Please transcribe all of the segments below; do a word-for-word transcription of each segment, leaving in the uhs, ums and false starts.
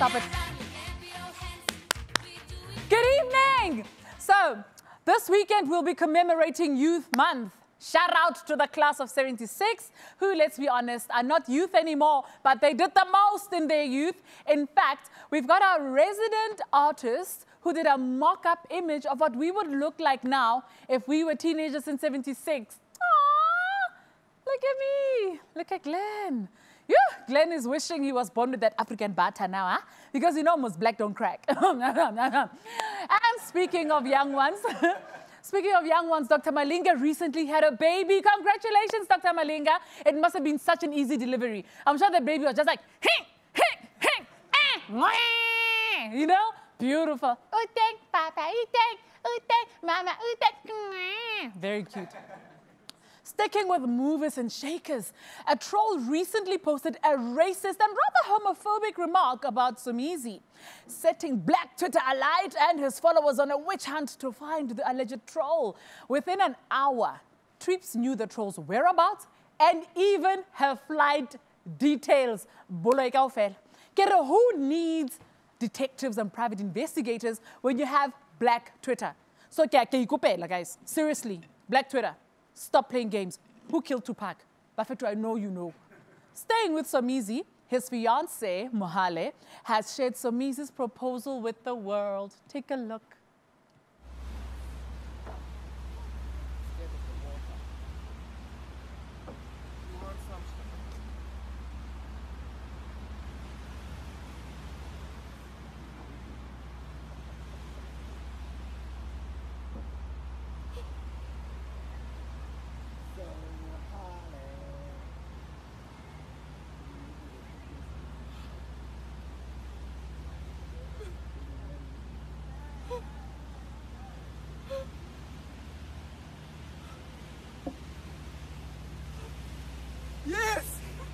stop it. Good evening. So, this weekend we'll be commemorating Youth Month. Shout out to the class of seventy-six, who, let's be honest, are not youth anymore, but they did the most in their youth. In fact, we've got our resident artist who did a mock-up image of what we would look like now if we were teenagers in seventy-six. Aww, look at me. Look at Glenn. Yeah, Glenn is wishing he was born with that African butter now, huh? Because you know most black don't crack. And speaking of young ones, speaking of young ones, Doctor Malinga recently had a baby. Congratulations, Doctor Malinga. It must have been such an easy delivery. I'm sure the baby was just like, hing, hing, hing, eh, mwah, you know? Beautiful. Uteng, papa, uteng, uteng, mama, uteng. Very cute. Sticking with movers and shakers, a troll recently posted a racist and rather homophobic remark about Somizi, setting Black Twitter alight and his followers on a witch hunt to find the alleged troll. Within an hour, Tweeps knew the troll's whereabouts and even her flight details. Kero, who needs detectives and private investigators when you have Black Twitter? So, guys, seriously, Black Twitter. Stop playing games. Who killed Tupac? Bafetu, I know you know. Staying with Somizi, his fiancée, Mohale, has shared Somizi's proposal with the world. Take a look. Yes!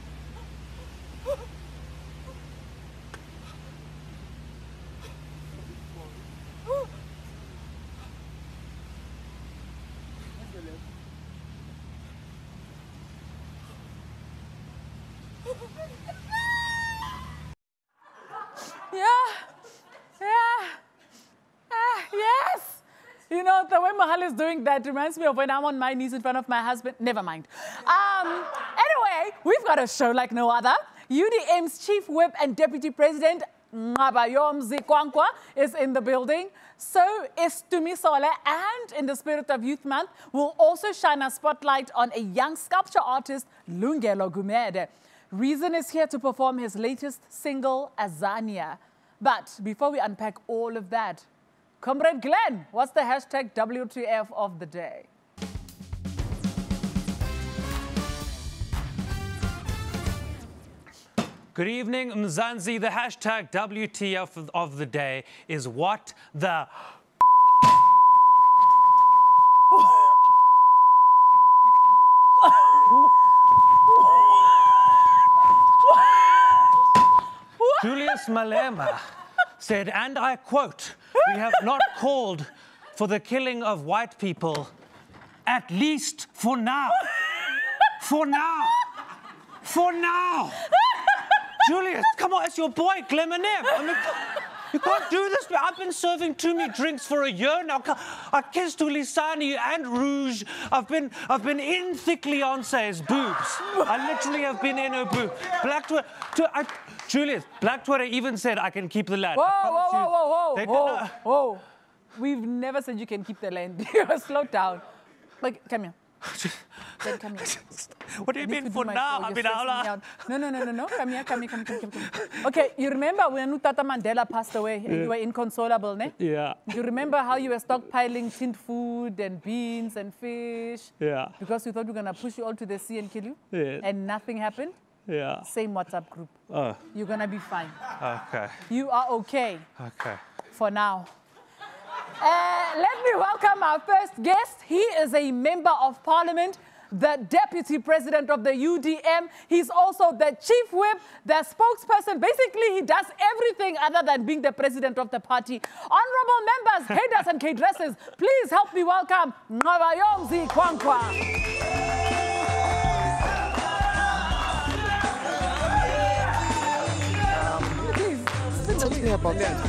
Yeah, yeah, ah, yes. You know, the way Mahal is doing that reminds me of when I'm on my knees in front of my husband. Never mind. Um, anyway, we've got a show like no other. U D M's Chief Whip and Deputy President, Ngabayom Zikwankwa, is in the building. So is Tumisole, and in the spirit of Youth Month, we'll also shine a spotlight on a young sculpture artist, Lungelo Gumede. Reason is here to perform his latest single, Azania. But before we unpack all of that, Comrade Glenn, what's the hashtag W T F of the day? Good evening, Mzansi. The hashtag W T F of the day is what the... Julius Malema said, and I quote, "We have not called for the killing of white people, at least for now." For now. For now. Julius, come on, it's your boy, Glemonep. I mean, you can't do this. I've been serving Tumi drinks for a year now. I kissed Ulisani and Rouge. I've been, I've been in Thick Leonce's boobs. I literally have been in her boob. Black Twitter, I, Julius, Black Twitter even said I can keep the land. Whoa, whoa, whoa, whoa, They whoa, did whoa. We've never said you can keep the land. Slow down. Like, come here. Then come here. What do you mean for now? I mean, no, no, no, no, no. Come here, come here, come here, come here. Okay, you remember when Tata Mandela passed away and yeah. you were inconsolable, ne? Yeah. You remember how you were stockpiling tinned food and beans and fish? Yeah. Because we thought we were going to push you all to the sea and kill you? Yeah. And nothing happened? Yeah. Same WhatsApp group. Oh. You're going to be fine. Okay. You are okay. Okay. For now. Uh, let me welcome our first guest. He is a member of parliament, the deputy president of the U D M. He's also the chief whip, the spokesperson. Basically, he does everything other than being the president of the party. Honorable members, headers and K-dresses, please help me welcome Ngabayom Zikwankwa. Something about that.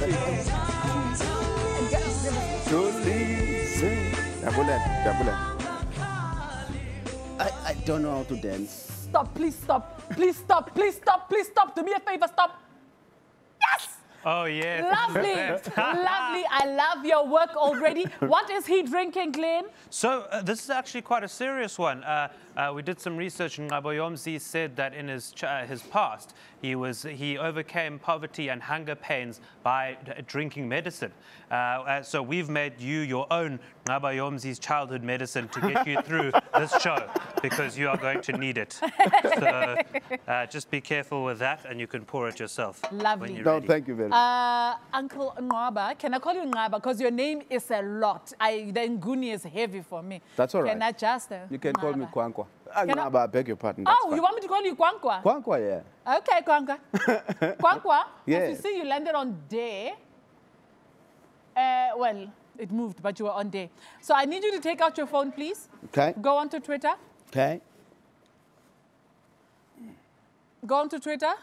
I, I don't know how to dance. Stop, please stop. Please stop, please stop, please stop. Do me a favor, stop. Yes! Oh, yes. Lovely, lovely. I love your work already. What is he drinking, Glenn? So uh, this is actually quite a serious one. Uh, uh, we did some research, and Ngabayomzi said that in his ch uh, his past, he was he overcame poverty and hunger pains by uh, drinking medicine. Uh, uh, so we've made you your own Ngabayomzi's childhood medicine to get you through this show, because you are going to need it. So uh, just be careful with that, and you can pour it yourself. Lovely. When you're No, ready. thank you very much. Uh, Uncle Ngaba, can I call you Ngaba? Because your name is a lot. I, the Nguni is heavy for me. That's all right. Can I just? Uh, You can call me Ngaba? Kwankwa. Can I- Angaba, I beg your pardon. that's Oh, fine. you want me to call you Kwankwa? Kwankwa, yeah. Okay, Kwankwa. Kwankwa, as you Yes. see, you landed on day. Uh, well, it moved, but you were on day. So I need you to take out your phone, please. Okay. Go onto Twitter. Okay. Go onto Twitter.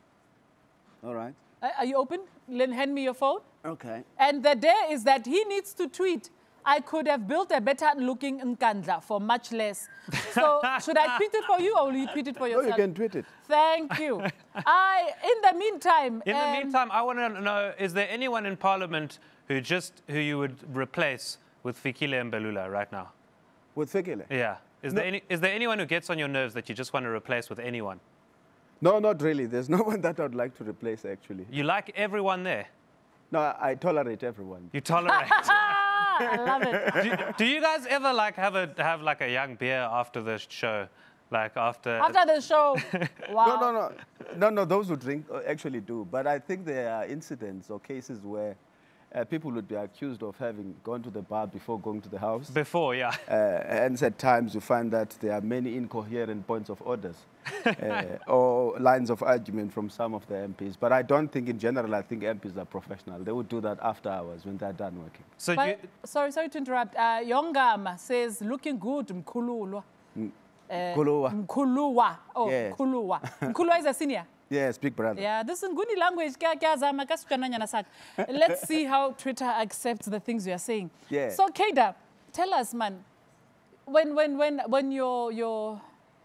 All right. Uh, are you open? Then hand me your phone. Okay. And the day is that he needs to tweet, I could have built a better looking Nkandla for much less. So should I tweet it for you, or will you tweet it for No, yourself? you can tweet it. Thank you. I, in the meantime... In the um, meantime, I want to know, is there anyone in Parliament who just who you would replace with Fikile Mbelula right now? With Fikile? Yeah. Is No. there any is there anyone who gets on your nerves that you just want to replace with anyone? No, not really. There's no one that I'd like to replace, actually. You like everyone there. No, I, I tolerate everyone. You tolerate. Ah, I love it. do, do you guys ever like have a have like a young beer after the show, like after? After the show, wow. No, no, no. No, no, those who drink uh, actually do. But I think there are incidents or cases where uh, people would be accused of having gone to the bar before going to the house. Before, yeah. Uh, and at times you find that there are many incoherent points of orders uh, or lines of argument from some of the M Ps. But I don't think in general, I think M Ps are professional. They would do that after hours when they're done working. So you, But, sorry, sorry to interrupt. Uh, Yongama says, looking good, Mkululwa. Uh, Mkhuluwa. Mkhuluwa. Oh, Yes. Mkhuluwa. Mkhuluwa is a senior. Yes, big brother. Yeah, this is Nguni language. Kya- kya zama, kasukananyana sak. Let's see how Twitter accepts the things you are saying. Yeah. So, Keda, tell us, man, when, when, when, when your, your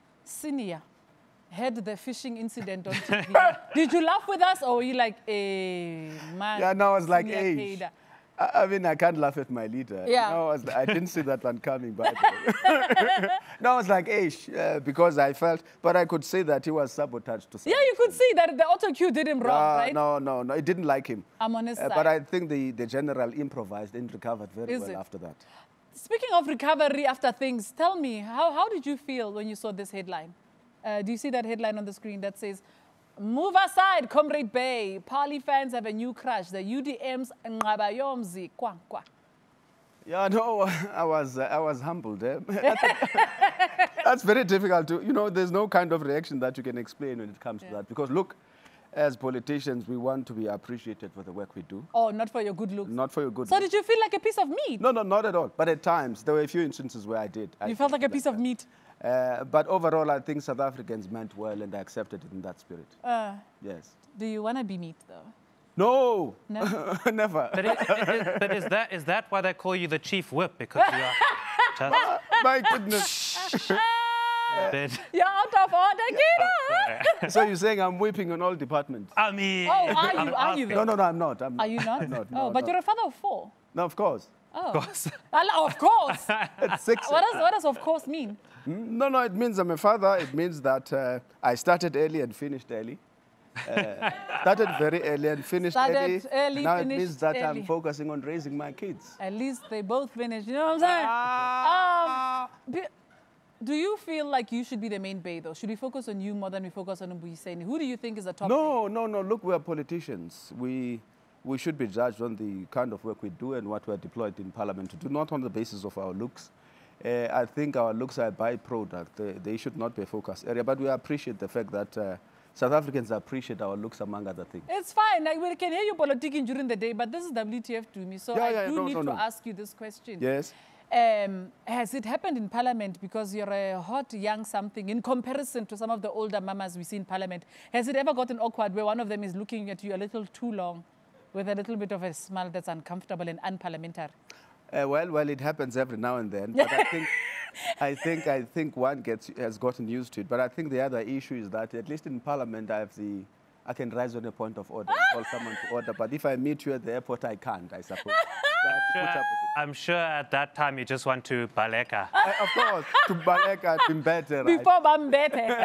senior had the fishing incident on T V, did you laugh with us, or were you like, eh, man? Yeah, no, I was like, senior hey. Keda. I I mean, I can't laugh at my leader. Yeah. No, I, was, I didn't see that one coming, by the way. No, I was like, hey, uh, because I felt, but I could say that he was sabotaged to some Yeah, you could see that the auto cue did him wrong, Uh, right? No, no, no, it didn't like him. I'm on his Uh, side. but I think the, the general improvised and recovered very Is well it? after that. Speaking of recovery after things, tell me, how, how did you feel when you saw this headline? Uh, do you see that headline on the screen that says, move aside, Comrade Bay. Parley fans have a new crush. The U D M's Ngabayomzi Kwankwa. Yeah, no, I was, uh, I was humbled. Eh? That's very difficult to, you know, there's no kind of reaction that you can explain when it comes Yeah. to that. Because look, as politicians, we want to be appreciated for the work we do, Oh, not for your good looks. not for your good So looks. did you feel like a piece of meat? No, no, not at all. But at times, there were a few instances where I did. I You felt did like a piece of that. meat. Uh, but overall, I think South Africans meant well and I accepted it in that spirit. Uh, Yes. do you want to be meat, though? No, No? never. but, it, it, it, but is that is that why they call you the chief whip? Because you are just My goodness. a bit. You're out of order, Keda. So you're saying I'm whipping on all departments? I mean, Oh, are you? I'm Are you? No, though? no, no, I'm not. I'm Are you not? I'm not. oh, No, but no. you're a father of four. No, of course. Oh, of course. Well, of course. It's six. what, does, what does of course mean? No, no, it means I'm a father. It means that uh, I started early and finished early. Uh, started very early and finished Started early. early, now it finished means that early. I'm focusing on raising my kids. At least they both finished. You know what I'm saying? Ah. Um, do, do you feel like you should be the main bay, though? Should we focus on you more than we focus on Mbuyiseni? Who do you think is the top? No, no, no. Look, we're politicians. We we should be judged on the kind of work we do and what we're deployed in Parliament to do, not on the basis of our looks. Uh, I think our looks are a byproduct. They, they should not be a focus area. But we appreciate the fact that uh, South Africans appreciate our looks, among other things. It's fine. Like, we can hear you politicking during the day, but this is W T F to me. So Yeah, I yeah, do no, need no, to no. ask you this question. Yes. Um, has it happened in Parliament, because you're a hot young something, in comparison to some of the older mamas we see in Parliament? Has it ever gotten awkward where one of them is looking at you a little too long? with a little bit of a smile that's uncomfortable and unparliamentary? Uh, well, well, it happens every now and then. But I think, I think, I think one gets has gotten used to it. But I think the other issue is that at least in Parliament, I have the, I can rise on a point of order, and call someone to order. But if I meet you at the airport, I can't, I suppose. So I have to put up with it. I'm sure at that time you just went to Baleka. Uh, of course, to Baleka, Timbete, right? Before Bambete.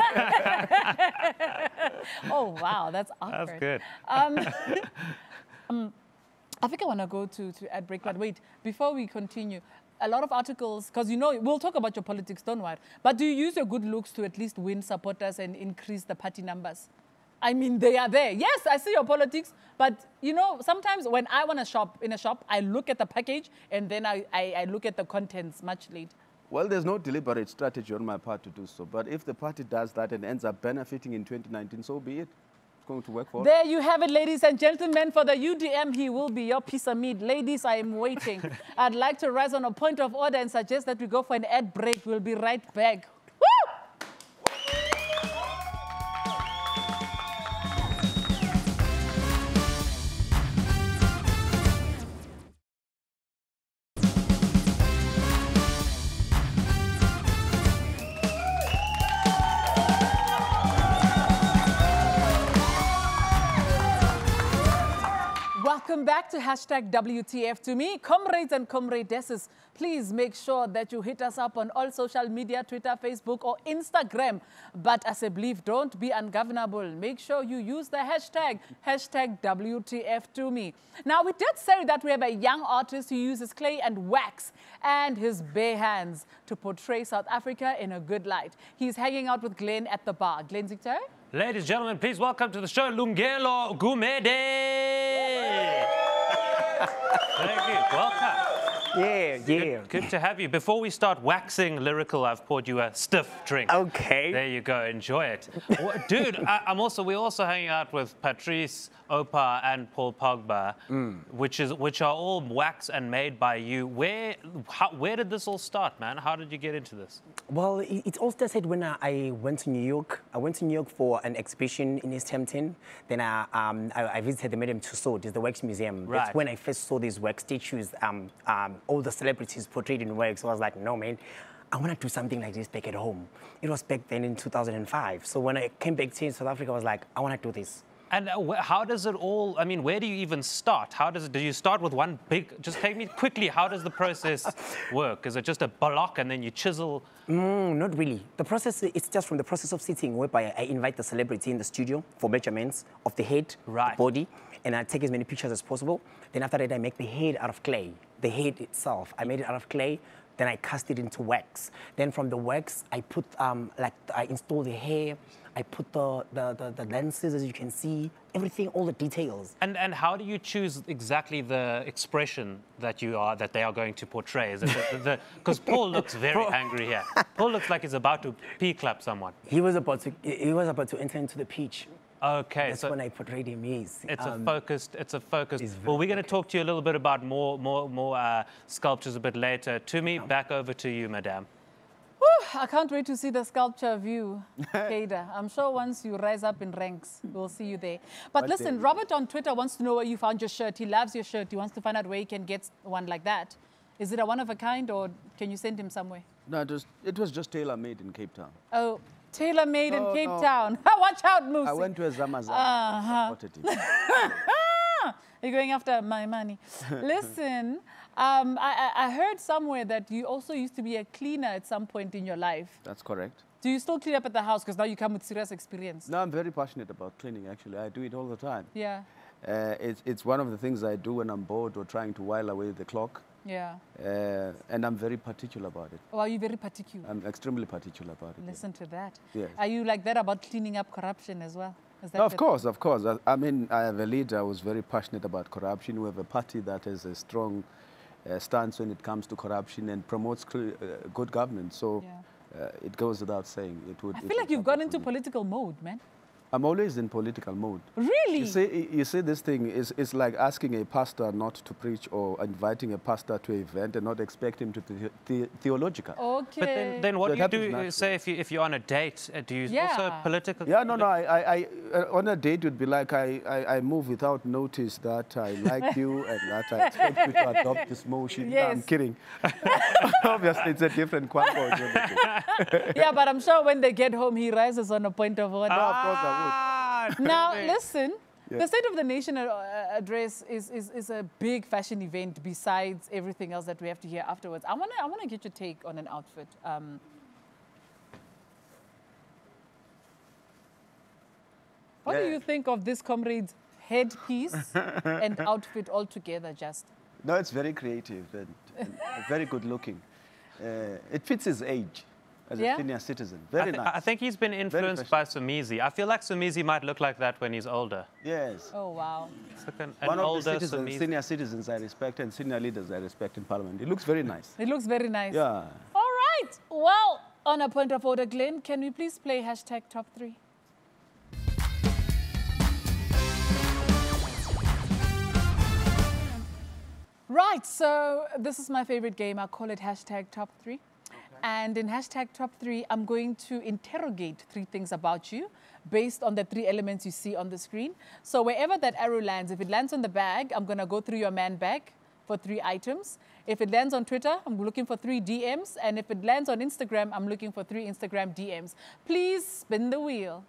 Oh, wow, that's awkward. That's good. Um, um, I think I want to go to, to ad break, but wait, before we continue, a lot of articles, because you know, we'll talk about your politics, don't worry, but do you use your good looks to at least win supporters and increase the party numbers? I mean, they are there. Yes, I see your politics, but you know, sometimes when I want to shop in a shop, I look at the package and then I, I, I look at the contents much later. Well, there's no deliberate strategy on my part to do so. But if the party does that and ends up benefiting in twenty nineteen, so be it. It's going to work for us. There you have it, ladies and gentlemen. For the U D M, he will be your piece of meat. Ladies, I am waiting. I'd like to rise on a point of order and suggest that we go for an ad break. We'll be right back. Woo! Welcome back to hashtag W T F to me. Comrades and comradesses, please make sure that you hit us up on all social media, Twitter, Facebook, or Instagram. But as a belief, don't be ungovernable. Make sure you use the hashtag, hashtag W T F to me. Now, we did say that we have a young artist who uses clay and wax and his bare hands to portray South Africa in a good light. He's hanging out with Glenn at the bar. Glenn Zictor? Ladies and gentlemen, please welcome to the show, Lungelo Gumede. Thank you. Welcome. Yeah, yeah. Good, good to have you. Before we start waxing lyrical, I've poured you a stiff drink. Okay. There you go. Enjoy it. Well, dude, I, I'm also, we're also hanging out with Patrice, Opa, and Paul Pogba, mm. which is which are all wax and made by you. Where how, where did this all start, man? How did you get into this? Well, it, it all started when I, I went to New York. I went to New York for an exhibition in East Hampton. Then I, um, I, I visited the Madame Tussauds, it's the Wax Museum. Right. That's when I first saw these wax statues, um, um, all the celebrities portrayed in wax. So I was like, no, man, I want to do something like this back at home. It was back then in two thousand five. So when I came back to South Africa, I was like, I want to do this. And uh, wh how does it all, I mean, where do you even start? How does it, do you start with one big, just take me quickly, how does the process work? Is it just a block and then you chisel? Mm, not really. The process, it's just from the process of sitting, whereby I invite the celebrity in the studio for measurements of the head, right. the body, and I take as many pictures as possible. Then after that, I make the head out of clay. The head itself, I made it out of clay. Then I cast it into wax. Then from the wax, I put, um, like, I install the hair. I put the, the, the, the lenses, as you can see, everything, all the details. And, and how do you choose exactly the expression that you are, that they are going to portray? Is it the, because Paul looks very angry here. Paul looks like he's about to pee clap someone. He was about to, he was about to enter into the pitch. Okay, That's so when I portrayed him. Yes, it's um, a focused. It's a focused. Well, we're going to talk to you a little bit about more, more, more uh, sculptures a bit later. To me, back over to you, Madame. Whew, I can't wait to see the sculpture of you, Kader. I'm sure once you rise up in ranks, we'll see you there. But What listen, day? Robert on Twitter wants to know where you found your shirt. He loves your shirt. He wants to find out where he can get one like that. Is it a one of a kind, or can you send him somewhere? No, it was, it was just tailor-made in Cape Town. Oh, tailor-made No, in Cape no. Town. Watch out, Moosey. I went to a Zamazam. Uh-huh. Ordered it. You're going after my money. Listen, um, I, I I heard somewhere that you also used to be a cleaner at some point in your life. That's correct. Do you still clean up at the house? Because now you come with serious experience. No, I'm very passionate about cleaning, actually. I do it all the time. Yeah, Uh, it's, it's one of the things I do when I'm bored or trying to while away the clock. yeah. Uh, and I'm very particular about it. Or are you very particular? I'm extremely particular about it. Listen to that. Yes. Are you like that about cleaning up corruption as well? Is that No, of the- course, of course. I, I mean, I have a leader who's very passionate about corruption. We have a party that has a strong uh, stance when it comes to corruption and promotes cl- uh, good governance. So Yeah. uh, it goes without saying. It would. I it feel would like you've happen gone into for me. political mode, man. I'm always in political mode. Really? You see, you see this thing is, is like asking a pastor not to preach or inviting a pastor to an event and not expect him to be the, theological. Okay. But then, then what So do you it do, happens uh, naturally. say, if, you, if you're on a date, uh, do you Yeah. also political? Yeah, no, no, I, I, I uh, on a date would be like I, I, I move without notice that I like you and that I expect you to adopt this motion. No, I'm Yes. kidding. Obviously, it's a different quantum. Yeah, but I'm sure when they get home, he rises on a point of order. of course I would. Ah, Now, okay. listen, Yeah. the State of the Nation uh, address is, is, is a big fashion event besides everything else that we have to hear afterwards. I want to I wanna get your take on an outfit. Um, what do Yeah. you think of this comrade's headpiece and outfit all together, just? No, it's very creative and, and very good looking. Uh, it fits his age as Yeah? a senior citizen. I, Very thi- nice. I think he's been influenced by fashion. Sumizi. I feel like Sumizi might look like that when he's older. Yes. Oh, wow. It's like an, an One of the older citizens, Sumizi. senior citizens I respect and senior leaders I respect in Parliament. It looks very nice. It looks very nice. Yeah. All right. Well, on a point of order, Glenn, can we please play hashtag top three? Right, so this is my favorite game. I call it hashtag top three. And in hashtag top three, I'm going to interrogate three things about you based on the three elements you see on the screen. So wherever that arrow lands, if it lands on the bag, I'm going to go through your man bag for three items. If it lands on Twitter, I'm looking for three D Ms. And if it lands on Instagram, I'm looking for three Instagram D Ms. Please spin the wheel.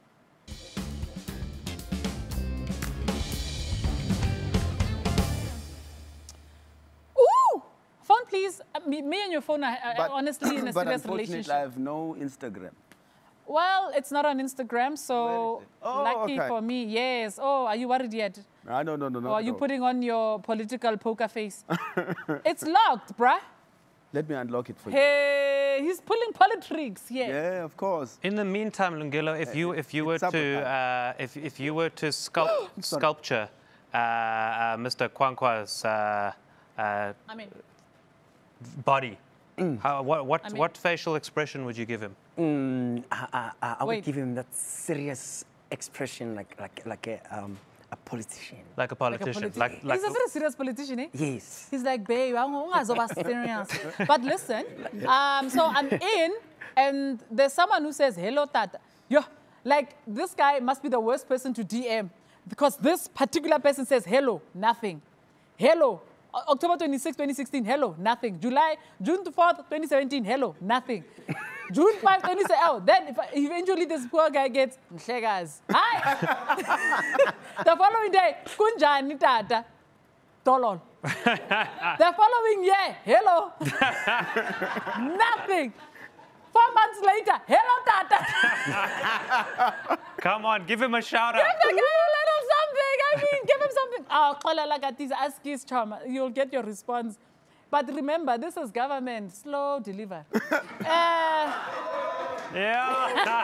Ooh! Phone, please. Uh, me, me and your phone are, are honestly in a but serious unfortunately, relationship. I have no Instagram. Well, it's not on Instagram, so Where is it? Oh, lucky okay. for me, yes. Oh, are you worried yet? Ah, no, no, no, no. Or are you no. putting on your political poker face? It's locked, bruh. Let me unlock it for you. Hey, he's pulling politics here. Yeah, of course. In the meantime, Lungelo, if you if you were it's to sabotage. uh, if if you were to sculpt Sorry. sculpture uh, uh, Mister Kwankwa's uh, uh, I mean, body, how, what what I mean- what facial expression would you give him? Mm, I, I, I, I would Wait. give him that serious expression like like like a um, a politician. Like a like a politician, politi- like like he's a very serious politician, eh? Yes. He's like, babe, I'm ungazoba serious. But listen, um, so I'm in, and there's someone who says, hello, Tata. Yo, like, this guy must be the worst person to D M, because this particular person says, hello, nothing. Hello, O- October twenty-sixth, twenty sixteen, hello, nothing. July, June fourth, twenty seventeen, hello, nothing. June fifth, twenty seventeen, oh, then if, eventually this poor guy gets, Mhlegazi. Hi! The following day, kunjani tata? Tolol. The following year, hello. Nothing. Four months later, hello tata. come on, give him a shout out. Give the guy a little something. I mean, give him something. Oh, Kola Lagatis, ask his charm. You'll get your response. But remember, this is government. Slow deliver. uh, Yeah.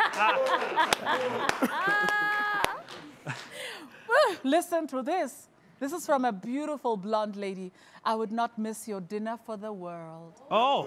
Listen to this. This is from a beautiful blonde lady. I would not miss your dinner for the world. Oh,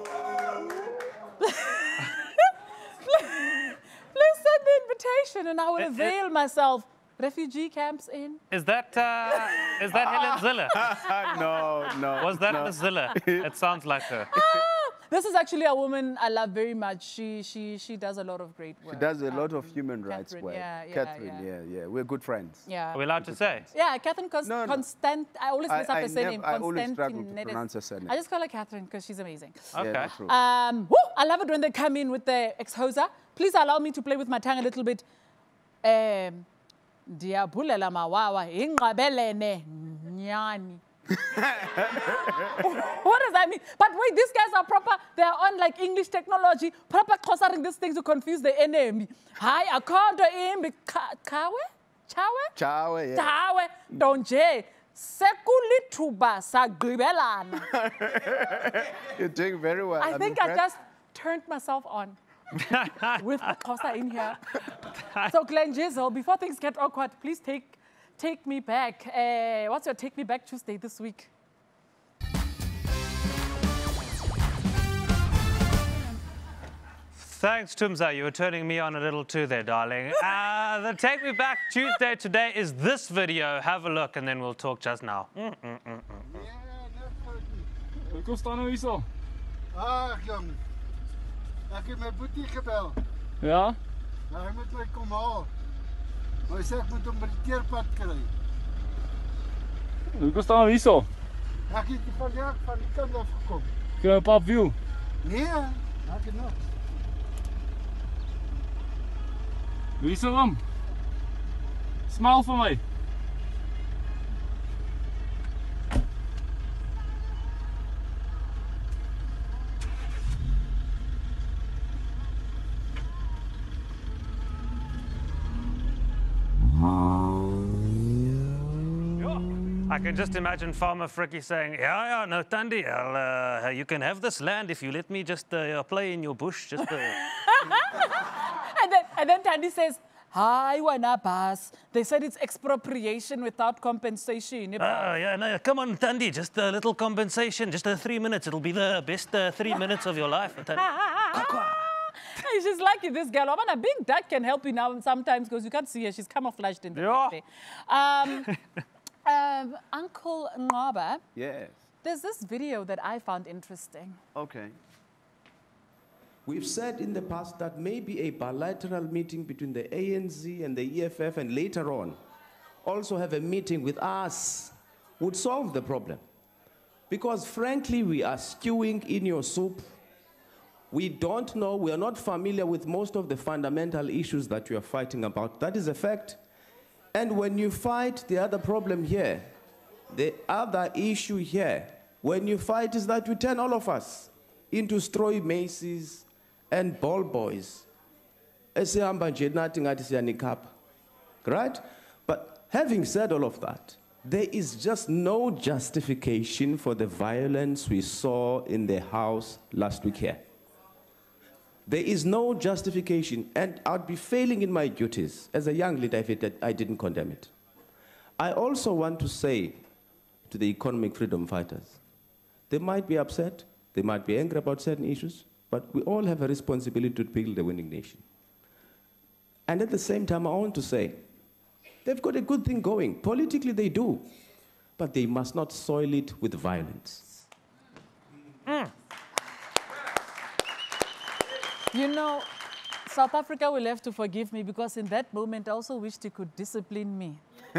Please send the invitation and I will Eh, eh. avail myself. Refugee camps in. is that uh, is that Helen Ziller? no, no. Was that no. Miss Ziller? It sounds like her. Ah, this is actually a woman I love very much. She she she does a lot of great work. She does a lot Um, of human rights Catherine, work. yeah, yeah, Catherine, yeah. yeah, yeah. We're good friends. Yeah. Are we allowed to say? Yeah, Catherine Cons- No, no. Constant. I always mess I- up I her surname. never- I always struggle to Constantinidis. pronounce her surname. I just call her Catherine because she's amazing. Okay. Yeah, that's true. Um, woo, I love it when they come in with the exhoser. Please allow me to play with my tongue a little bit. Um, Diabulela mawawa ingqabelene nyani. What does that mean? But wait, these guys are proper. They are on like English technology, proper clossing these things to confuse the enemy. Hi, akhonto imbi kawe, chawe, Ciao, yeah. chawe, donje. Sekulithuba sagqibelana. You're doing very well. I I'm think I impressed. just turned myself on with a Xhosa in here. So Glenn Jizzle, before things get awkward, please take take me back. Uh, what's your Take Me Back Tuesday this week? Thanks, Tumza. You were turning me on a little too there, darling. Uh, the Take Me Back Tuesday today is this video. Have a look and then we'll talk just now. Mm, mm, mm, mm, mm. Kom staan nou hier so. Ag jong. Ek het my boetie gebel. Ja? Hy moet my kom haal. Hy sê ek moet hom by die teerpad kry. Kom staan nou hier so. Ek het vandag van die kant af gekom. Kry 'n pap view. Nee, ek het nog. Wie so hom? Smile vir my. I can just imagine Farmer Fricky saying, yeah, yeah, no, Thandi, I'll, uh, you can have this land if you let me just uh, play in your bush. Just, uh... and then, and then Thandi says, hi, Wanabas. They said it's expropriation without compensation. Oh, yeah, no, come on, Thandi, just a little compensation, just uh, three minutes. It'll be the best uh, three minutes of your life. Hey, she's lucky, this girl. I mean, a big duck can help you now sometimes because you can't see her. She's camouflaged in the Yeah. cafe. Um, um, Uncle Ngaba, Yes. there's this video that I found interesting. Okay. We've said in the past that maybe a bilateral meeting between the A N C and the E F F and later on also have a meeting with us would solve the problem. Because frankly, we are stewing in your soup. We don't know, we are not familiar with most of the fundamental issues that you are fighting about. That is a fact. And when you fight the other problem here, the other issue here, when you fight is that you turn all of us into straw maces and ball boys. Right? But having said all of that, there is just no justification for the violence we saw in the house last week here. There is no justification, and I'd be failing in my duties as a young leader if it, I didn't condemn it. I also want to say to the economic freedom fighters, they might be upset, they might be angry about certain issues, but we all have a responsibility to build a winning nation. And at the same time, I want to say, they've got a good thing going. Politically, they do, but they must not soil it with violence. Mm. You know, South Africa will have to forgive me because in that moment I also wished he could discipline me.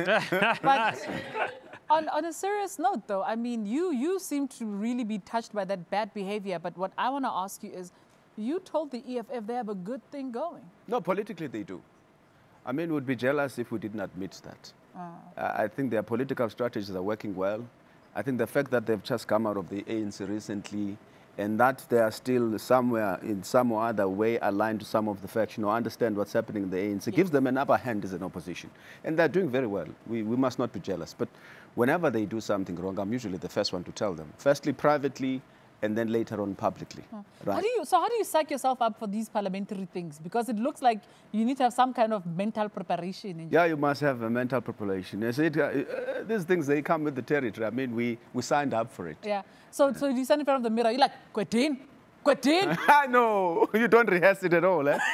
But on, on a serious note, though, I mean, you, you seem to really be touched by that bad behavior. But what I want to ask you is, you told the E F F they have a good thing going. No, politically they do. I mean, we'd be jealous if we didn't admit that. Oh. Uh, I think their political strategies are working well. I think the fact that they've just come out of the A N C recently and that they are still somewhere in some or other way aligned to some of the faction or understand what's happening in the A N C, yeah, gives them an upper hand as an opposition. And they're doing very well. We, we must not be jealous. But whenever they do something wrong, I'm usually the first one to tell them. Firstly, privately, and then later on publicly. Huh. Right? How do you, so how do you psych yourself up for these parliamentary things? Because it looks like you need to have some kind of mental preparation. In yeah, you must have a mental preparation. You see, it, uh, these things, they come with the territory. I mean, we, we signed up for it. Yeah. So, so you stand in front of the mirror, you're like, Kwetin, Kwetin. I know. You don't rehearse it at all. Eh?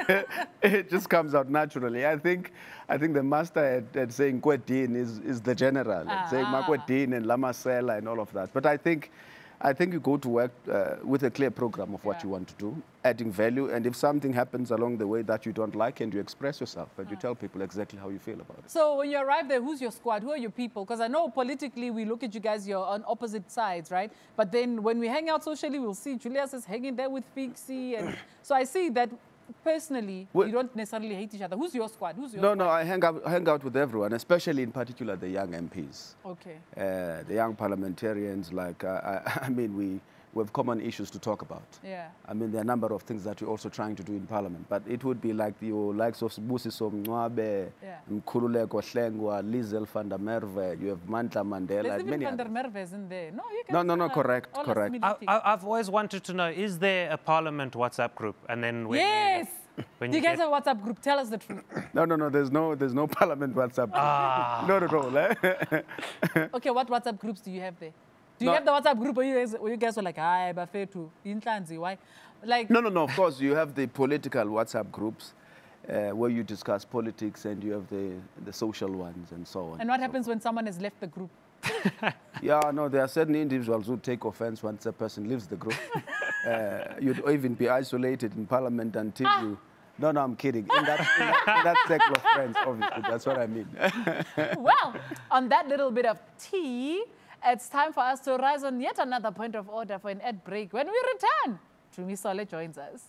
It just comes out naturally. I think, I think the master at, at saying Kwetin is, is the general. Ah. Saying Makwetin and Lamasela and all of that. But I think, I think you go to work uh, with a clear program of what yeah. you want to do, adding value, and if something happens along the way that you don't like, and you express yourself, and you tell people exactly how you feel about it. So when you arrive there, who's your squad? Who are your people? Because I know politically we look at you guys, you're on opposite sides, right? But then when we hang out socially, we'll see Julius is hanging there with Fixie, and so I see that personally, well, you don't necessarily hate each other. Who's your squad? Who's your no, squad? no, I hang out, hang out with everyone, especially in particular the young M Ps. Okay. Uh, the young parliamentarians, like, uh, I, I mean, we, we have common issues to talk about. Yeah. I mean, there are a number of things that we're also trying to do in Parliament, but it would be like the likes of Busiso Mncwabe, Mkhululeko Hlengwa, Lizel van der Merwe, you have Mandla Mandela. There's even many van der Merwe isn't there. No, you can no, no, no, correct, correct. I, I, I've always wanted to know, is there a Parliament WhatsApp group? And then when yes! You, when Do you, you guys get... have a WhatsApp group? Tell us the truth. No, no, no, there's no, there's no Parliament WhatsApp group. Ah. Not at all. Eh? Okay, what WhatsApp groups do you have there? Do you No. have the WhatsApp group where you guys, where you guys were like, hi, Bafetu, Intlanzi, why? Like, No, no, no. Of course, you have the political WhatsApp groups uh, where you discuss politics, and you have the the social ones and so on. and what happens when someone has left the group? Yeah, no, there are certain individuals who take offense once a person leaves the group. uh, you'd even be isolated in parliament until Ah. you... No, no, I'm kidding. In that, in that, in that circle of friends, obviously, that's what I mean. Well, on that little bit of tea, it's time for us to rise on yet another point of order for an ad break. When we return, Tumisole joins us.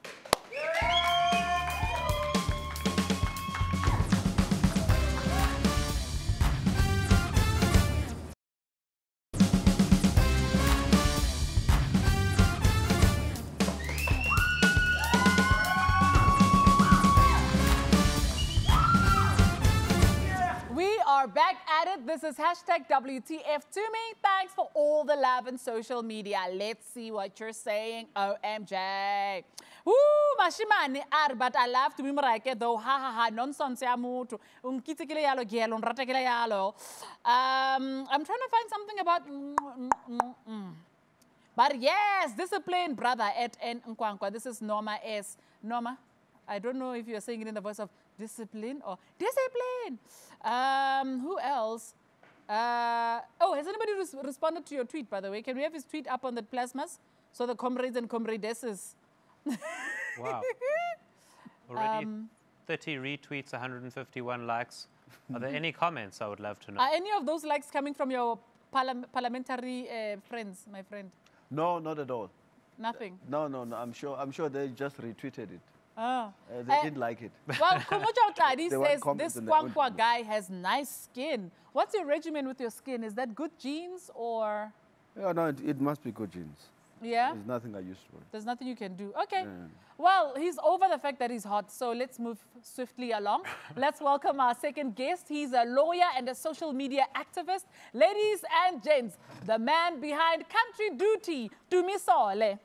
We are back at it. This is hashtag W T F to me. Thanks for all the love on social media. Let's see what you're saying, O M J. Woo, mashimane ar, but I love to be mrake though. Ha ha ha, nonsense ya mutu. Unkitikile yalo gielo, nratekile yalo. Um, I'm trying to find something about. Mm, mm, mm, mm. But yes, discipline, brother, at N Nkwankwa. This is Norma S. Norma, I don't know if you're saying it in the voice of discipline or discipline. Um, who else? Uh, oh, has anybody res responded to your tweet, by the way? Can we have his tweet up on the plasmas? So the comrades and comradesses. Wow. Already Um, thirty retweets, one hundred fifty-one likes. Are there any comments? I would love to know. Are any of those likes coming from your parla parliamentary uh, friends, my friend? No, not at all. Nothing. No, no, no. I'm sure. I'm sure they just retweeted it. Oh. Uh, they Uh, didn't like it. Well, Kumucha Utadi They want says comments this on their own Kwankwa tweets. guy has nice skin. What's your regimen with your skin? Is that good genes or, Yeah, no, it, it must be good genes. yeah? There's nothing I used for it. There's nothing you can do. Okay. Yeah. Well, he's over the fact that he's hot, so let's move swiftly along. Let's welcome our second guest. He's a lawyer and a social media activist. Ladies and gents, the man behind Country Duty, Tumisole.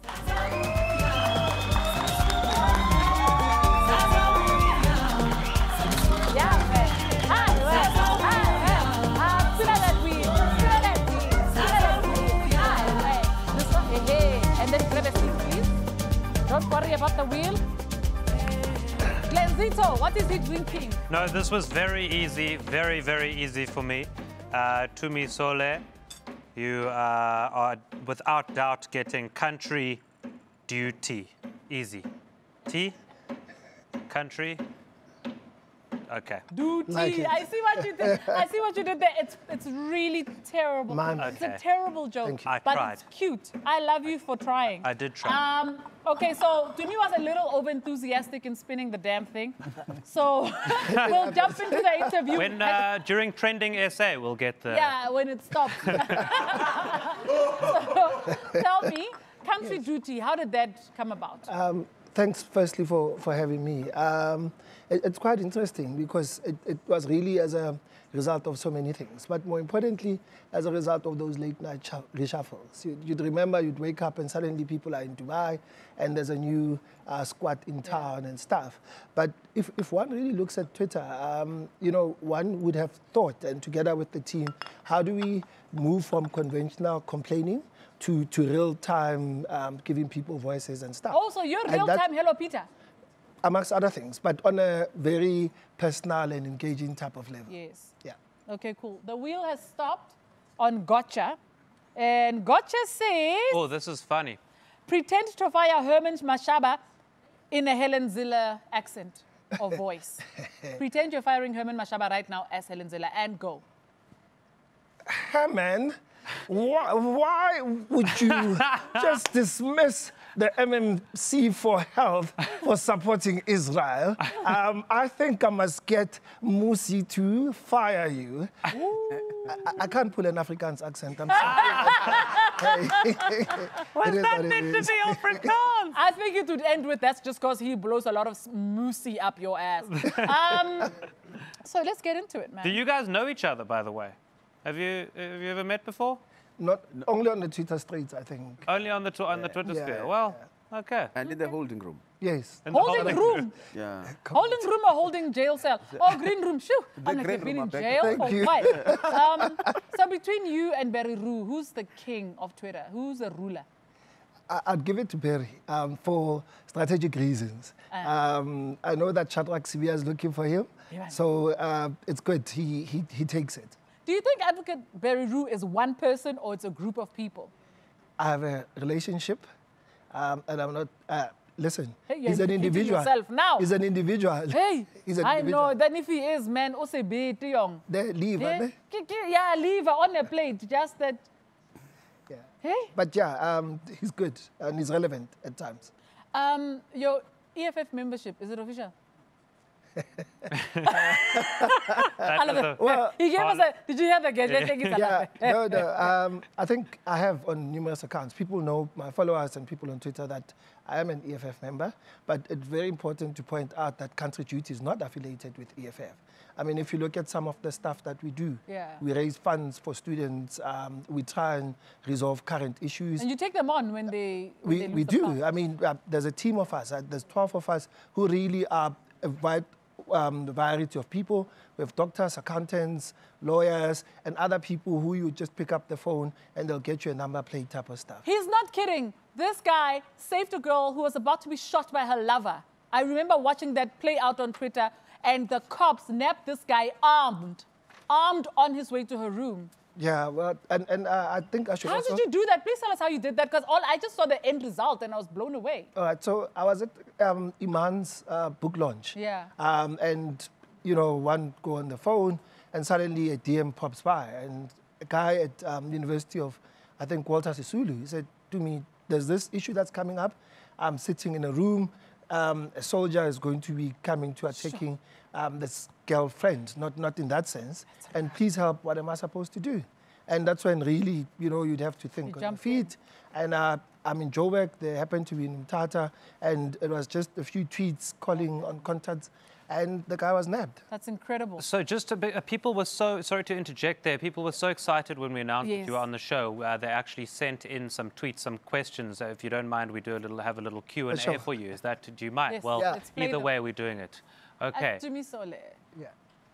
Yeah, man. Hi, well, hi, well. Uh, spinner that wheel, spinner that wheel, spinner that wheel. Hi, well. This one, hey, hey. And then grab a seat, please. Don't worry about the wheel. Glenzito, what is he drinking? No, this was very easy, very, very easy for me. Uh, Tumisole, you uh, are without doubt getting Country Duty. Easy. T, country. Okay. Duty. Like it. I see what you did. I see what you did there. It's it's really terrible. Man. It's Okay. a terrible joke. Thank you. I but tried. it's cute. I love you for trying. I did try. Um, okay, so Tumi was a little over-enthusiastic in spinning the damn thing. So we'll jump into the interview. When uh, during trending S A, we'll get the. Yeah, when it stops. So, tell me, Country Duty, how did that come about? Um, thanks, firstly, for, for having me. Um, it, it's quite interesting because it, it was really as a result of so many things, but more importantly, as a result of those late night reshuffles. You'd, you'd remember you'd wake up and suddenly people are in Dubai and there's a new uh, squad in town yeah. and stuff. But if, if one really looks at Twitter, um, you know, one would have thought, and together with the team, how do we move from conventional complaining to, to real-time um, giving people voices and stuff. Also, you're And real-time that- Hello Peter. Amongst other things, but on a very personal and engaging type of level. Yes. Yeah. Okay, cool. The wheel has stopped on Gotcha. And Gotcha says, Oh, this is funny. pretend to fire Herman Mashaba in a Helen Ziller accent or voice. Pretend you're firing Herman Mashaba right now as Helen Ziller and go. Herman, why, why would you just dismiss the M M C for Health for supporting Israel? Um, I think I must get Musi to fire you. I, I- I can't pull an Afrikaans accent. I'm sorry. What's It is that what it meant to is. be Afrikaans? I think it would end with that's just because he blows a lot of moosey up your ass. Um, so let's get into it, man. Do you guys know each other, by the way? Have you have you ever met before? Not only on the Twitter streets, I think. Only on the tw- on the Twitter Yeah, sphere. yeah, Well, okay. And in the holding room. Yes. In the Holding room. Yeah. Holding room or holding jail cell? Oh, green room. Shoo. I'm like, green you've been room, in I beg jail Thank for you. what? Um, so between you and Barry Roo, who's the king of Twitter? Who's the ruler? I- I'd give it to Perry um, for strategic reasons. Uh. Um, I know that Shadrack Sibia is looking for him, Yeah. so uh, it's good. He, he, he takes it. Do you think Advocate Barry Roo is one person or it's a group of people? I have a relationship, um, and I'm not. Uh, listen, Hey, you're he's an implicating individual. yourself now. He's an individual. Hey, he's an I individual. know. Then if he is, man, also be too young. They leave, Yeah, aren't they? ki- ki- yeah, leave her on a plate. Just that. Yeah. Hey, But yeah, um, he's good and he's relevant at times. um, your E F F membership, is it official? That was a- Well, He gave us a. Did you hear the gadget? yeah, no, no. Um, I think I have on numerous accounts. People know, my followers and people on Twitter, that I am an E F F member. But it's very important to point out that Country Duty is not affiliated with E F F. I mean, if you look at some of the stuff that we do, Yeah. we raise funds for students. Um, we try and resolve current issues. And you take them on when they. When We, they we lose the do. plot. I mean, uh, there's a team of us. Uh, there's twelve of us who really are a wide um, variety of people. We have doctors, accountants, lawyers, and other people who you just pick up the phone and they'll get you a number plate type of stuff. He's not kidding. This guy saved a girl who was about to be shot by her lover. I remember watching that play out on Twitter, and the cops nabbed this guy armed, armed on his way to her room. Yeah, well, and, and uh, I think I should How also... did you do that? Please tell us how you did that, because all I just saw the end result and I was blown away. All right, so I was at um, Iman's uh, book launch. Yeah. Um, and, you know, one go on the phone and suddenly a D M pops by. And a guy at um, University of, I think, Walter Sisulu, he said to me, there's this issue that's coming up. I'm sitting in a room. Um, a soldier is going to be coming to attacking um, this girlfriend, not, not in that sense. And please help, what am I supposed to do? And that's when really, you know, you'd have to think You on your jumped in. feet. And uh, I'm in Joburg, they happened to be in Mthatha, and it was just a few tweets calling on contacts, and the guy was nabbed. That's incredible. So just a bit, uh, people were so, sorry to interject there, people were so excited when we announced that Yes. you were on the show. Uh, they actually sent in some tweets, some questions. Uh, if you don't mind, we do a little, have a little Q and A Sure. for you. Is that, do you mind? Yes, Well, Yeah. let's play either them. way, we're doing it. Okay. Tumisole. Yeah.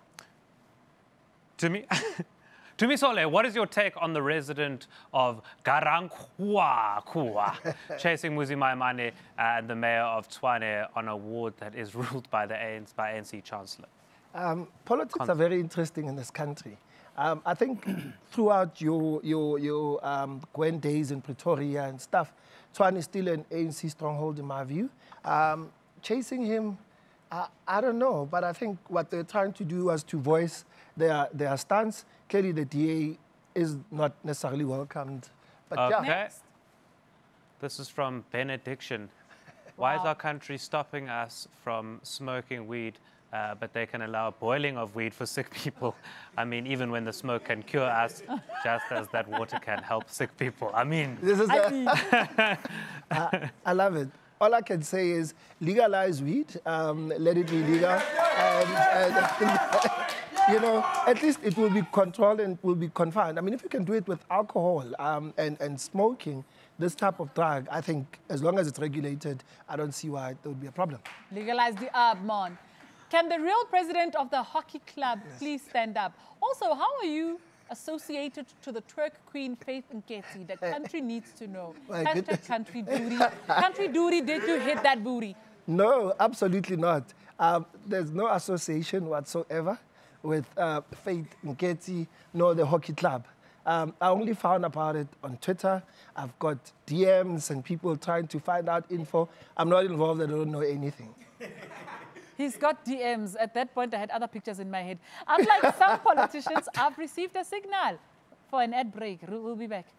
Tumi, Tumisole, what is your take on the resident of Garankuwa chasing Muzi Maimane and the mayor of Tshwane on a ward that is ruled by the A N C, by A N C Chancellor? Um, politics are very interesting in this country. Um, I think throughout your, your, your um, Gwen days in Pretoria and stuff, Tshwane is still an A N C stronghold in my view. Um, chasing him, I, I don't know, but I think what they're trying to do was to voice their, their stance. Clearly the D A is not necessarily welcomed. But Okay. yeah, Next. This is from Benediction. Why is Wow. our country stopping us from smoking weed, uh, but they can allow boiling of weed for sick people? I mean, even when the smoke can cure us, just as that water can help sick people. I mean, this is I a- mean, I, I love it. All I can say is legalize weed, um, let it be legal, and, and you know, at least it will be controlled and will be confined. I mean, if you can do it with alcohol um, and, and smoking, this type of drug, I think as long as it's regulated, I don't see why there would be a problem. legalize the herb, man. Can the real president of the hockey club please stand up? Also, how are you associated to the twerk queen Faith Nketsi? The country needs to know. My Hashtag goodness. country duty. Country duty, did you hit that booty? No, absolutely not. Um, there's no association whatsoever with uh, Faith Nketsi nor the hockey club. Um, I only found about it on Twitter. I've got D Ms and people trying to find out info. I'm not involved. I don't know anything. He's got D Ms. At that point, I had other pictures in my head. Unlike some politicians, I've received a signal for an ad break. We'll be back.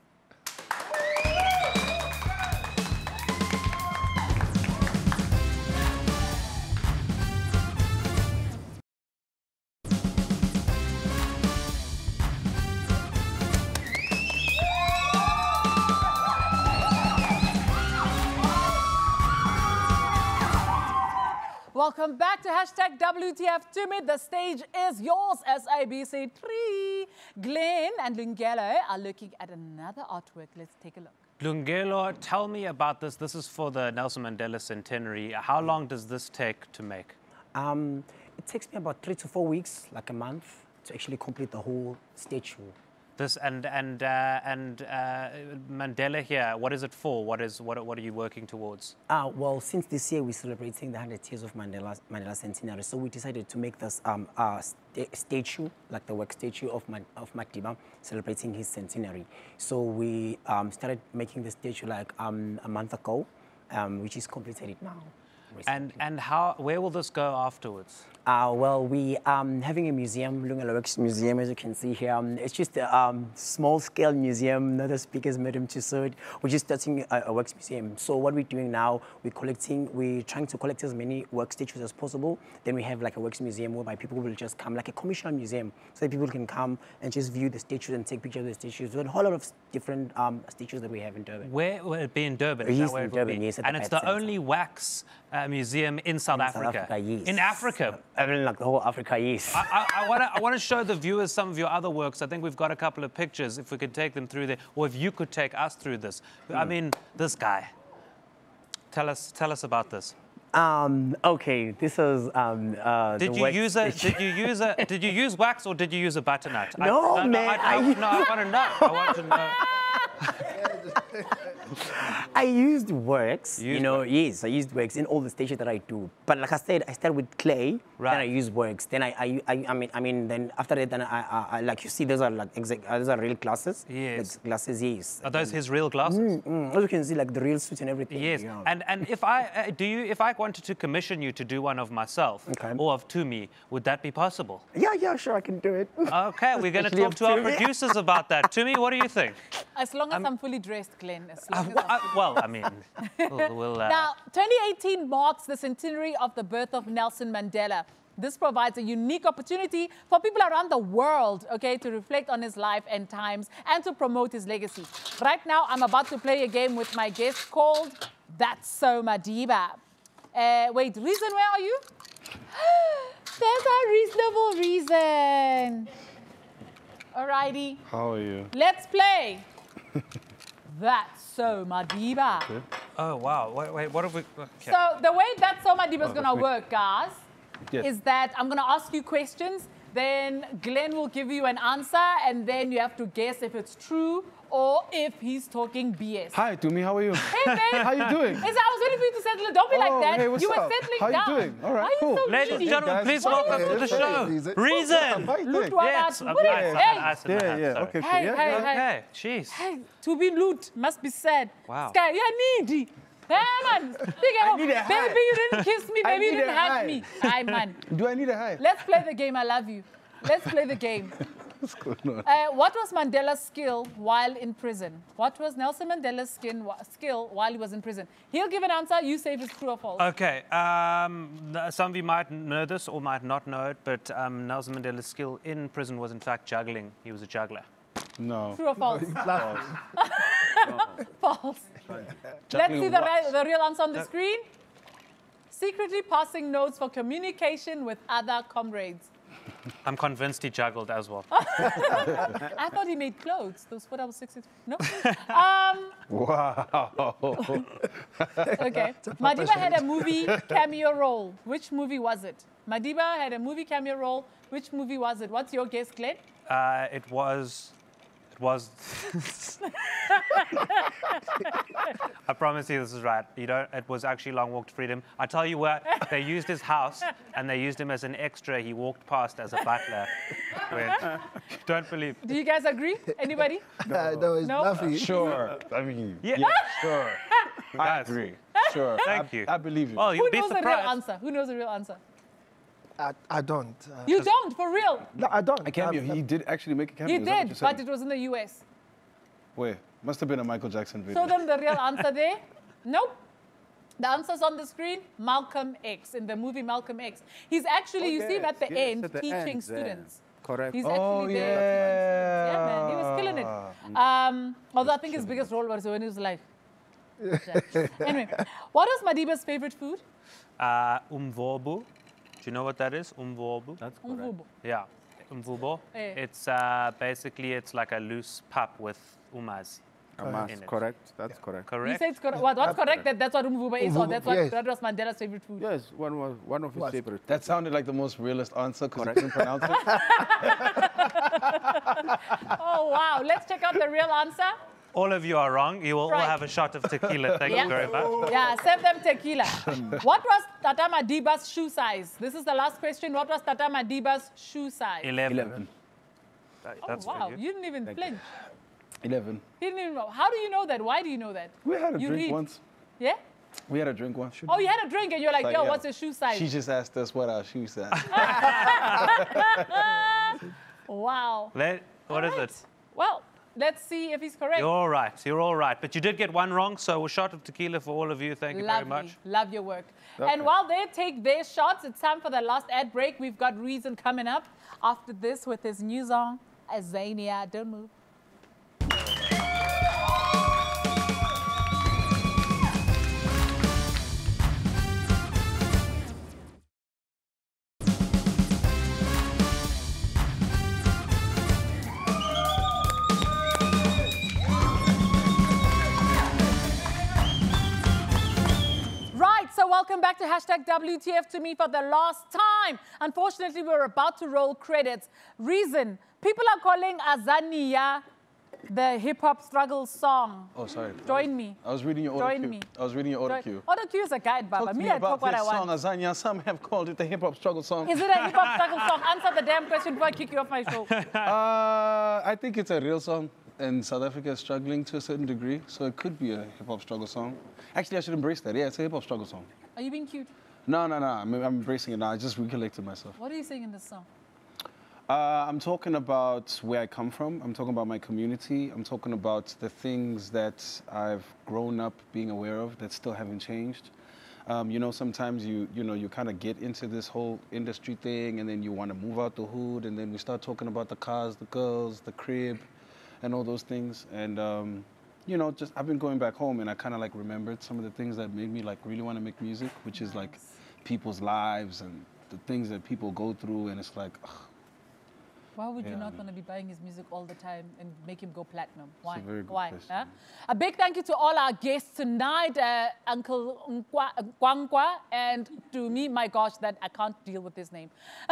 Welcome back to hashtag W T F to me. The stage is yours, S A B C three. Glenn and Lungelo are looking at another artwork. Let's take a look. Lungelo, tell me about this. This is for the Nelson Mandela Centenary. How long does this take to make? Um, it takes me about three to four weeks, like a month, to actually complete the whole statue. This and and uh, and uh, Mandela here. What is it for? What is what? What are you working towards? Uh, well, since this year we're celebrating the one hundred years of Mandela Mandela centenary, so we decided to make this um uh, st statue, like the work statue of Man of Madiba, celebrating his centenary. So we um, started making the statue like um a month ago, um, which is completed it now. And and how? Where will this go afterwards? Uh, well, we um having a museum, Lungelo Works Museum, as you can see here. Um, it's just a um, small-scale museum, not as big as Madame Tussauds. We're just starting a, a works museum. So what we're doing now, we're collecting, we're trying to collect as many work statues as possible. Then we have like a works museum whereby people will just come, like a commissioned museum, so that people can come and just view the statues and take pictures of the statues. There's a whole lot of different um, statues that we have in Durban. Where will it be in Durban? Is Yes, that where in it will Durban, be? yes, at And the it's Art the Centre. only wax uh, museum in South In Africa. South Africa, yes. In Africa. I mean, like the whole Africa, yes. I, I, want to I want to show the viewers some of your other works. I think we've got a couple of pictures, if we could take them through there, or if you could take us through this. I mean, this guy. Tell us, tell us about this. Um, okay, this is um, uh, Did the you work use a? station. Did you use a? Did you use wax or did you use a butternut? I- No, no, man, I, I, I- no, I want to know. I want to know. I used works, You you used know, works. yes, I used works in all the stations that I do. But like I said, I started with clay, Right. then I use works. Then I, I, I, I mean, I mean, then after that, then I, I, I like you see, those are like exact, uh, those are real glasses. Yes. Like glasses, yes. Are those his real glasses? Mm, as you can see, like the real suit and everything. Yes, yeah. and and if I uh, do you if I wanted to commission you to do one of myself Okay. or of Tumi, would that be possible? yeah, yeah, sure, I can do it. Okay, we're going to Especially talk of to our Tumi. producers about that. Tumi, what do you think? As long as I'm fully dressed, Glenn. As long Uh, as well, I'm uh, well, I mean, we'll. we'll uh, Now, twenty eighteen marks the centenary of the birth of Nelson Mandela. This provides a unique opportunity for people around the world, okay, to reflect on his life and times and to promote his legacy. Right now, I'm about to play a game with my guest called That's So Madiba. Uh, wait, reason, where are you? There's a reasonable reason. Alrighty, How are you? let's play. That's So Madiba. oh wow! Wait, wait. What have we? Okay. So the way that So Madiba is going to me. work, guys, Yes. is that I'm going to ask you questions, then Glenn will give you an answer, and then you have to guess if it's true or if he's talking B S. Hi, Tumi, how are you? Hey, babe. How you doing? Is I was waiting for you to settle it. Don't be like Oh, that. hey, what's you were up? settling How you down. doing? All right, Why are cool. you so Ladies and needy? gentlemen, guys. please What welcome is to it? the show, Reason. Reason. Hi, Loot thanks. what Yes, I- I'm what nice, is- I'm Hey, nice in my Yeah, hand, yeah, sorry. okay, cool. Hey, yeah, hey, yeah. hey. Okay, jeez. Hey, to be loot must be sad. Wow. Sky, you're needy. Hey, man. Speak I out. need a high. Baby, you didn't kiss me. I Baby, you need didn't a hug high. me. Hi, man. Do I need a high? Let's play the game. I love you. Let's play the game. What's going on? Uh, what was Mandela's skill while in prison? What was Nelson Mandela's skin, skill while he was in prison? He'll give an answer. You say if it's true or false. Okay, um, th- some of you might know this or might not know it, but um, Nelson Mandela's skill in prison was in fact juggling. He was a juggler. No. True or false? False. Let's Juggling see the, what? re- the real answer on the screen. Secretly passing notes for communication with other comrades. I'm convinced he juggled as well. I thought he made clothes. Those four double sixes. No. Um, Wow. okay. Madiba had a movie cameo role. Which movie was it? Madiba had a movie cameo role. Which movie was it? What's your guess, Glenn? Uh, it was, it was. I promise you this is right. You don't. It was actually Long Walk to Freedom. I tell you what, they used his house and they used him as an extra. He walked past as a butler. When, don't believe. Do you guys agree? Anybody? No, no, it's No? nothing. Sure. I mean, Yeah. yeah, sure. I Guys, agree. Sure. Thank I, you. I believe you. Oh, Who you'll be knows the real surprised. answer? Who knows the real answer? I, I don't. Uh, You don't, for real. no, I don't. A cameo. I'm- He did actually make a cameo. He is that what did, you're but saying? it was in the U S. Where? Must have been a Michael Jackson video. Show them the real answer there. Nope. The answer's on the screen. Malcolm X, in the movie Malcolm X. He's actually, you see him at the yes, end, at the teaching end there. students. Correct. He's Oh, actually there. yeah. Yeah, man, he was killing it. Um, although I think his biggest role was when he was like. Anyway, what is Madiba's favorite food? Uh, umvobo. Do you know what that is? Umvobo. That's Umvubo. Yeah, umvubo. Eh. It's uh, basically it's like a loose pap with umazi. Amas, in it. correct. That's correct. You Correct. say it's correct. What, what's correct? That, that's what umvubo is, or Umvubo, that's what yes. that was Mandela's favorite food? Yes, one was one of his What? favorites. That sounded like the most realist answer because you couldn't pronounce it. Oh, wow. Let's check out the real answer. All of you are wrong. You will Right. all have a shot of tequila. Thank Yeah. you very much. Yeah, serve them tequila. What was Tata Madiba's shoe size? This is the last question. What was Tata Madiba's shoe size? eleven. eleven. That- Oh, That's for wow. you. You didn't even flinch. eleven. He didn't even know. How do you know that? Why do you know that? We had a You drink read. once. Yeah? We had a drink once. Oh, you had a drink and you're like, Like, yo, yeah. what's your shoe size? She just asked us what our shoe size. Wow. Let, what is Right. it? Well, let's see if he's correct. You're all right. You're all right. But you did get one wrong, so a shot of tequila for all of you. Thank you Lovely. very much. Love your work. Okay. And while they take their shots, it's time for the last ad break. We've got Reason coming up after this with his new song, Azania. Don't move. Right, so welcome back to hashtag W T F to me for the last time. Unfortunately, we're about to roll credits. Reason, people are calling Azania the hip-hop struggle song. Oh, sorry. Join me. I was reading your order Join queue. me. I was reading your order Join- queue. Order queue is a guide, Baba. Talk to Me, me I about talk what this I song, want. Azania. Some have called it the hip-hop struggle song. Is it a hip-hop struggle song? Answer the damn question before I kick you off my show. Uh, I think it's a real song, and South Africa is struggling to a certain degree, so it could be a hip-hop struggle song. Actually, I should embrace that. Yeah, it's a hip-hop struggle song. Are you being cute? No, no, no. I'm, I'm embracing it now. I just recollected myself. What are you saying in this song? Uh, I'm talking about where I come from. I'm talking about my community. I'm talking about the things that I've grown up being aware of that still haven't changed. Um, you know, sometimes you, you know, you kind of get into this whole industry thing, and then you want to move out the hood, and then we start talking about the cars, the girls, the crib, and all those things. And um, you know, just I've been going back home, and I kind of like remembered some of the things that made me like really want to make music, which is like people's lives and the things that people go through, and it's like. Ugh, Why would you Yeah, not man. want to be buying his music all the time and make him go platinum? Why? very good Why? question. Huh? A big thank you to all our guests tonight, uh, Uncle Nkwa- Nkwankwa, and to me, my gosh, that I can't deal with his name.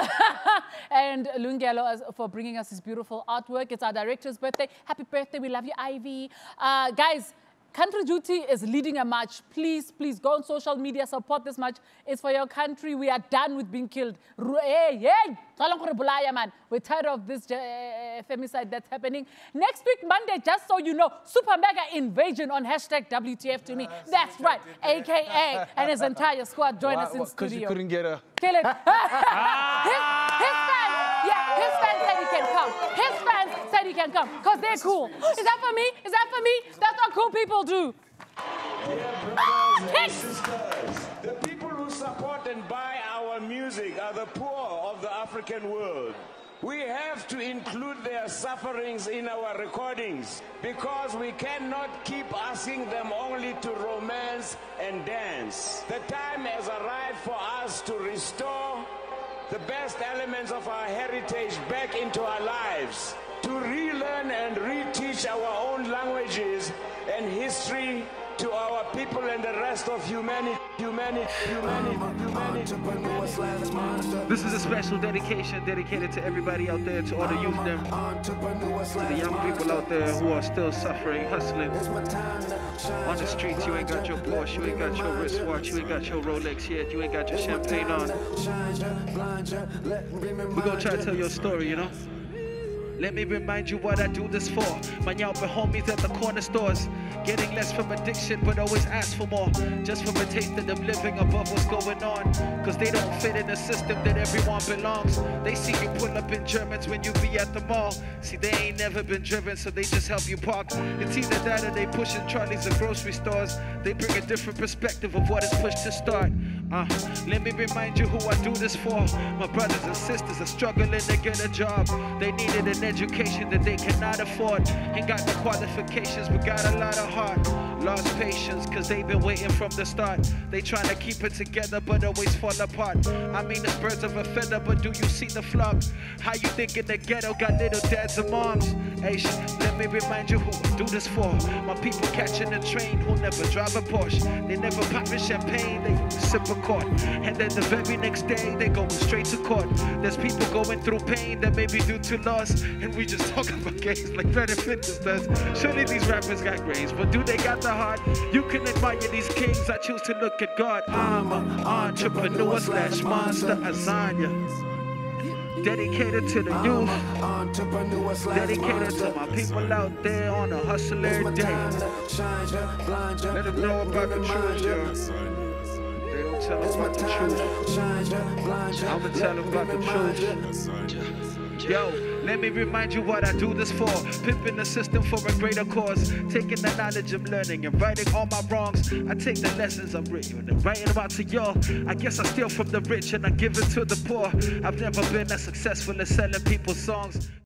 And Lungelo as- for bringing us his beautiful artwork. It's our director's birthday. Happy birthday. We love you, Ivy. Uh, guys, Country Duty is leading a march. Please, please go on social media, support this march. It's for your country. We are done with being killed. Ru- Hey, hey, Tsalang gore bolaya, man. We're tired of this uh, femicide that's happening. Next week, Monday, just so you know, Super Mega Invasion on hashtag W T F to me. That's right, A K A and his entire squad join us in Because you studio. couldn't get a. Kill it. his, his fans, yeah, his fans said he can come. His fans said he can come because they're cool. Is that for me? Is that for me? That's what cool people do. Ah, kicks. The people who support and buy our music are the poor of the African world. We have to include their sufferings in our recordings because we cannot keep asking them only to romance and dance. The time has arrived for us to restore the best elements of our heritage back into our lives, to relearn and reteach our own languages and history to our people and the rest of humanity, humanity, humanity, humanity. This is a special dedication dedicated to everybody out there, to all the youth them, to the young people out there who are still suffering, hustling. On the streets, you ain't got your Porsche, you ain't got your wristwatch, you ain't got your Rolex yet, you ain't got your champagne on. We're gonna try to tell your story, you know? Let me remind you what I do this for. My Yalpa homies at the corner stores, getting less from addiction, but always ask for more. Just from a taste of them living above what's going on. Cause they don't fit in the system that everyone belongs. They see you pull up in Germans when you be at the mall. See, they ain't never been driven, so they just help you park. It's either that or they pushing trolleys at grocery stores. They bring a different perspective of what is pushed to start. Uh, let me remind you who I do this for. My brothers and sisters are struggling to get a job. They needed an education that they cannot afford. Ain't got the qualifications, but got a lot of heart. Lost patience, cause they've been waiting from the start. They trying to keep it together, but always fall apart. I mean, it's birds of a feather, but do you see the flock? How you think in the ghetto got little dads and moms? Hey, sh let me remind you who I do this for. My people catching a train who never drive a Porsche. They never popping champagne, they sip a quart. And then the very next day, they going straight to court. There's people going through pain that may be due to loss. And we just talk about games like Planet Fitness does. Surely these rappers got grace, but do they got the heart? You can admire these kings, I choose to look at God. I'm an entrepreneur slash monster lasagna. Dedicated to the youth, dedicated to my people out there on a hustle every day. Let them know about the truth, yo. They don't tell them about the truth. I'ma tell them about the truth. Yo, let me remind you what I do this for. Pimping the system for a greater cause. Taking the knowledge I'm learning and righting all my wrongs. I take the lessons I'm reading and writing about to y'all. I guess I steal from the rich and I give it to the poor. I've never been as successful as selling people's songs.